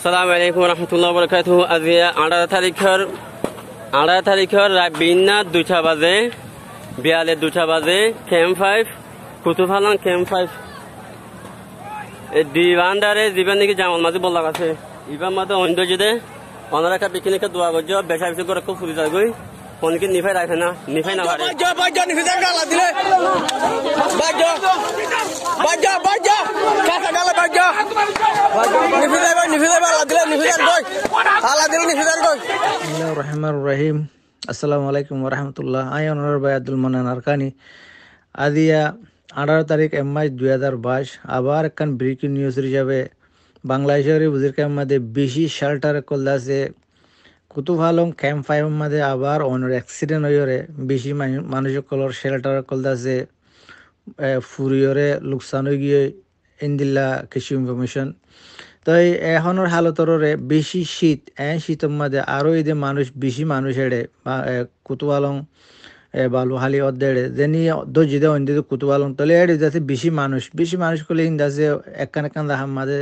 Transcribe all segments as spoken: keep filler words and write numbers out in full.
আসসালামু আলাইকুম রহমতুল্লাহ বরকাত। আজি আঠারো তারিখের আঠারো তারিখের বিন্না দুটা বাজে বিয়ালে দুটা বাজে camp five Kutupalong camp five দিবান্ডারে জীবন নাকি জামাল মাঝে বলা আছে ইবার মাঝে অন্য যদি অনারা বিকিনিকে দোয়া করছ বেসা বেশি করে খুব ফুরি যায় গই ফোনকে নিফাই রাখে না নিফাই না পারে রহিম আসসালামু আলাইকুম রহমতুল্লাহ। আই অনার ভাই আব্দুল মান্নান আরকানি আদিয়া আঠারো তারিখ এম মাস দুই হাজার বাইশ আবার একখান ব্রেকিং নিউজ হিসাবে বাংলাদেশের বুজির ক্যাম্প মধ্যে বেশি শেল্টার করলে আছে কুতুফালং ক্যাম্প ফাইভ মধ্যে আবার অনেক অ্যাক্সিডেন্ট হয়ে বেশি মানুষ কলর শেল্টার করলে আছে ফুরিয়রে লোকসান হয়ে গিয়ে ইন্দিল্লা কিছু ইনফরমেশন। তো এখনের হালতরে বেশি শীত এ শীতের মধ্যে আরও এই যে মানুষ বেশি মানুষ এড়ে বা কুতুফালং বালুহালি অর্ধেড়ে যেনি দর্জিদে অন্য কুতুফালং তলে এড়ে যাচ্ছে বেশি মানুষ বেশি মানুষ করলে ইন্দাছে একখান একখান দেখার মাঝে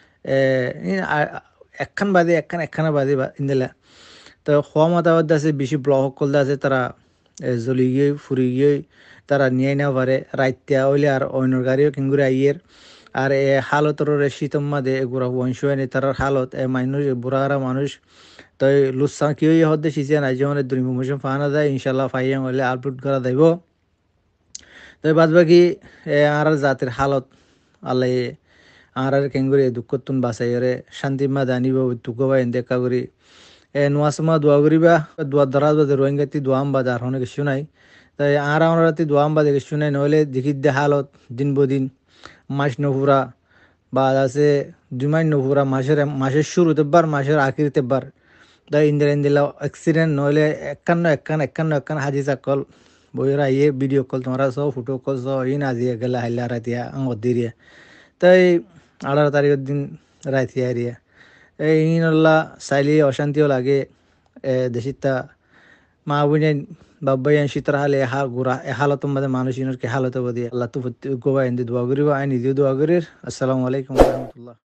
একখান বাদে একখান একখানা বাদে ইন্দিলা। তো খোয়া মতাবাদ আছে বেশি ব্লক করলে আছে তারা জ্বলি গিয়ে ফুরি গিয়ে তারা নিয়ে নেওয়া পারে রাইত্যা হইলে আর অন্য গাড়িও কিংগুরে আইয়ের আর এ হালতর শীতম মাদে এগুলা বংশ হয়নি তার হালত এ মানুষ বুড়ারা মানুষ তো লুৎসা কি হতে শিখে নাই যেমন দুর্মোশন ফানা যায় ইনশাল্লাহ ফাইয়াং হলে আপলোড করা যাইব। তো বাদ বাকি আর জাতির হালত আল্লাহ আর আর কেঙ্গুরি দুঃখতুন বাঁচাই রে শান্তি মা জানিব দুঃখ বা দেখা করি এ নোয়া সময় দোয়া করিবা দোয়া দরাজ বাদে রোহিঙ্গাতি দোয়াম বাদে আর অনেক কিছু নাই। তাই আর আমার রাতে দোয়াম বাদে কিছু নাই নহলে দেখি দে হালত দিন বদিন মাস নপুরা বা আছে দুই মাস নপুরা মাসের মাসের শুরুতে বার মাসের আখিরিতে বার তাই ইন্দিরা ইন্দিলা অ্যাক্সিডেন্ট নহলে একান্ন একান্ন একান্ন একান্ন হাজি চাকল বইরা ইয়ে ভিডিও কল তোমরা সব ফটো কল সব ইন আজিয়ে গেলে হাইলা রাতিয়া আঙত দিয়ে তাই আঠারো তারিখের দিন রাতিয়া এরিয়া এই ইনল্লা চাইলে অশান্তিও লাগে দেশিতা মা বোনের বাব্বাই শীতর হালে এহা গুড়া এহালত মাঝে মানুষ ইনকে হালত দিয়ে আল্লাহ তো গোবা এনে দোয়া করিব আই নিজেও দোয়া করির। আসসালামু আলাইকুম রহমতুল্লাহ।